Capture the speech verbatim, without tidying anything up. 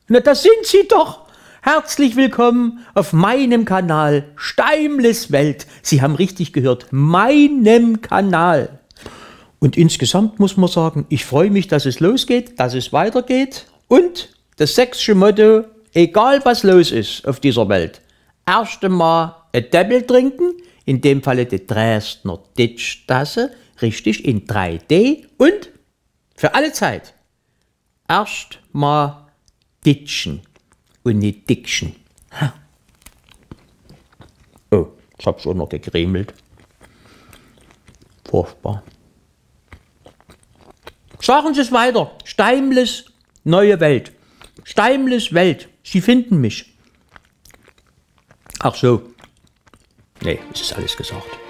Na, das sind Sie doch. Herzlich willkommen auf meinem Kanal Steimles Welt. Sie haben richtig gehört, meinem Kanal. Und insgesamt muss man sagen, ich freue mich, dass es losgeht, dass es weitergeht. Und das sächsische Motto, egal was los ist auf dieser Welt, erst einmal ein Doppel trinken, in dem Falle die Dresdner Ditschtasse, richtig in drei D und für alle Zeit erst mal ditschen und nicht dickschen. Oh, ich habe schon noch gekremelt. Furchtbar. Sagen Sie es weiter. Steimles neue Welt. Steimles Welt. Sie finden mich. Ach so. Nee, es ist alles gesagt.